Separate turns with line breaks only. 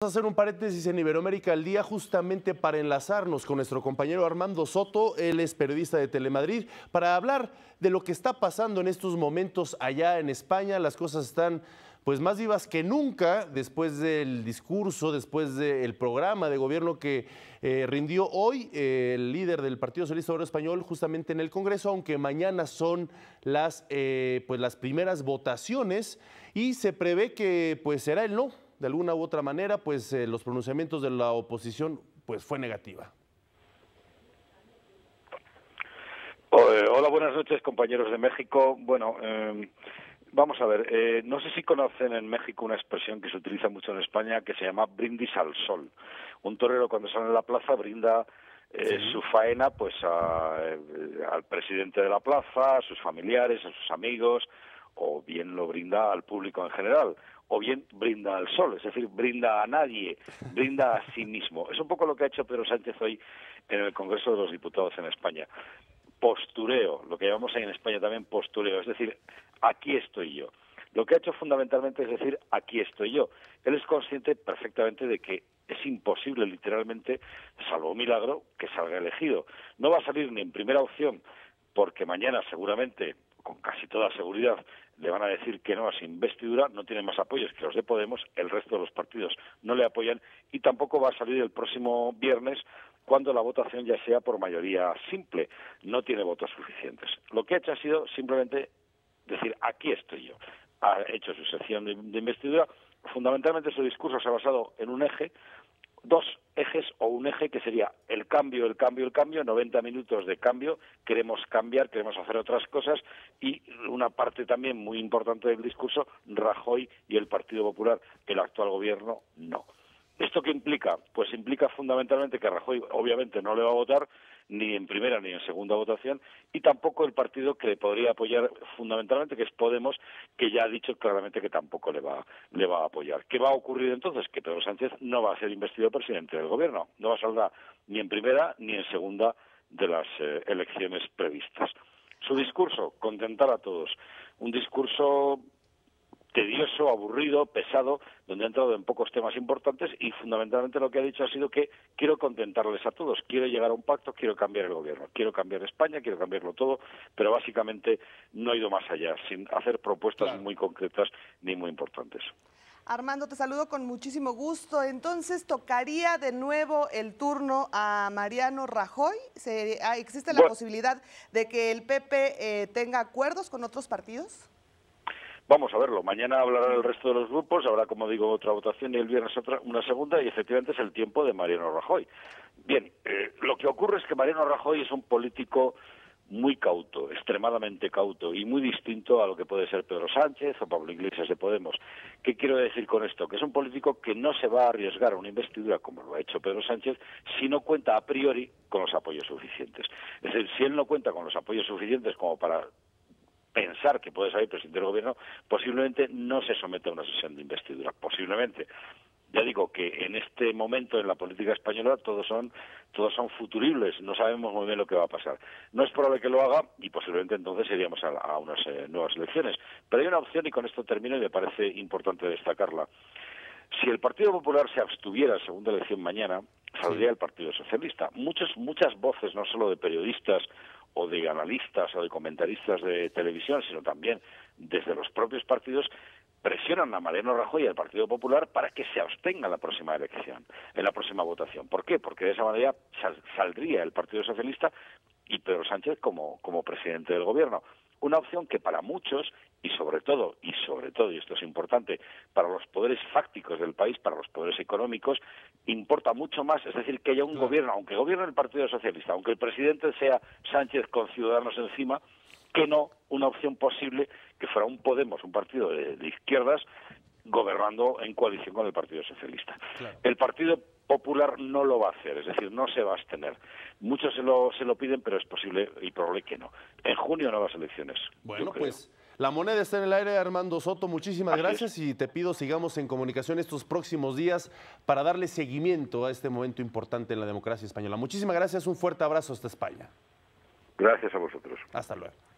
Vamos a hacer un paréntesis en Iberoamérica al día justamente para enlazarnos con nuestro compañero Armando Soto, él es periodista de Telemadrid, para hablar de lo que está pasando en estos momentos allá en España. Las cosas están pues más vivas que nunca después del discurso, después del programa de gobierno que rindió hoy el líder del Partido Socialista Obrero Español justamente en el Congreso, aunque mañana son las primeras votaciones y se prevé que pues será el no. De alguna u otra manera, pues los pronunciamientos de la oposición pues fue negativa.
Hola, buenas noches, compañeros de México. Bueno, vamos a ver, no sé si conocen en México una expresión que se utiliza mucho en España que se llama brindis al sol. Un torero cuando sale en la plaza brinda su faena pues al presidente de la plaza, a sus familiares, a sus amigos, o bien lo brinda al público en general, o bien brinda al sol, es decir, brinda a nadie, brinda a sí mismo. Es un poco lo que ha hecho Pedro Sánchez hoy en el Congreso de los Diputados en España. Postureo, lo que llamamos ahí en España también postureo, es decir, aquí estoy yo. Lo que ha hecho fundamentalmente es decir, aquí estoy yo. Él es consciente perfectamente de que es imposible, literalmente, salvo un milagro, que salga elegido. No va a salir ni en primera opción, porque mañana seguramente, con casi toda seguridad, le van a decir que no a su investidura, no tiene más apoyos que los de Podemos, el resto de los partidos no le apoyan, y tampoco va a salir el próximo viernes cuando la votación ya sea por mayoría simple, no tiene votos suficientes. Lo que ha hecho ha sido simplemente decir, aquí estoy yo. Ha hecho su sesión de investidura, fundamentalmente su discurso se ha basado en un eje, dos ejes o un eje que sería el cambio, 90 minutos de cambio, queremos cambiar, queremos hacer otras cosas, y una parte también muy importante del discurso, Rajoy y el Partido Popular, el actual gobierno, no. ¿Esto qué implica? Pues implica fundamentalmente que Rajoy obviamente no le va a votar ni en primera ni en segunda votación, y tampoco el partido que le podría apoyar fundamentalmente, que es Podemos, que ya ha dicho claramente que tampoco le va a apoyar. ¿Qué va a ocurrir entonces? Que Pedro Sánchez no va a ser investido presidente del gobierno, no va a saldrá ni en primera ni en segunda de las elecciones previstas. Su discurso, contentar a todos, un discurso tedioso, aburrido, pesado, donde ha entrado en pocos temas importantes, y fundamentalmente lo que ha dicho ha sido que quiero contentarles a todos, quiero llegar a un pacto, quiero cambiar el gobierno, quiero cambiar España, quiero cambiarlo todo, pero básicamente no ha ido más allá, sin hacer propuestas muy concretas ni muy importantes.
Armando, te saludo con muchísimo gusto. Entonces, ¿tocaría de nuevo el turno a Mariano Rajoy? ¿Existe la posibilidad de que el PP tenga acuerdos con otros partidos?
Vamos a verlo. Mañana hablará el resto de los grupos, habrá, como digo, otra votación y el viernes una segunda, y efectivamente es el tiempo de Mariano Rajoy. Bien, lo que ocurre es que Mariano Rajoy es un político muy cauto, extremadamente cauto, y muy distinto a lo que puede ser Pedro Sánchez o Pablo Iglesias de Podemos. ¿Qué quiero decir con esto? Que es un político que no se va a arriesgar a una investidura como lo ha hecho Pedro Sánchez si no cuenta a priori con los apoyos suficientes. Es decir, si él no cuenta con los apoyos suficientes como para pensar que puede salir presidente del gobierno, posiblemente no se somete a una sesión de investidura, posiblemente. Ya digo que en este momento en la política española todos son futuribles, no sabemos muy bien lo que va a pasar. No es probable que lo haga y posiblemente entonces iríamos a unas nuevas elecciones. Pero hay una opción, y con esto termino y me parece importante destacarla. Si el Partido Popular se abstuviera en segunda elección mañana, saldría el Partido Socialista. Muchas voces, no solo de periodistas o de analistas o de comentaristas de televisión, sino también desde los propios partidos, presionan a Mariano Rajoy y al Partido Popular para que se abstenga en la próxima elección, en la próxima votación. ¿Por qué? Porque de esa manera saldría el Partido Socialista y Pedro Sánchez como presidente del gobierno. Una opción que para muchos, y sobre todo, y esto es importante, para los poderes fácticos del país, para los poderes económicos, importa mucho más, es decir, que haya un gobierno, aunque gobierne el Partido Socialista, aunque el presidente sea Sánchez con Ciudadanos encima, que no una opción posible que fuera un Podemos, un partido de izquierdas, gobernando en coalición con el Partido Socialista. Claro. El Partido Popular no lo va a hacer, es decir, no se va a abstener. Muchos se lo piden, pero es posible y probable que no. En junio, nuevas elecciones.
Bueno, pues la moneda está en el aire, Armando Soto. Muchísimas gracias y te pido sigamos en comunicación estos próximos días para darle seguimiento a este momento importante en la democracia española. Muchísimas gracias, un fuerte abrazo hasta España.
Gracias a vosotros.
Hasta luego.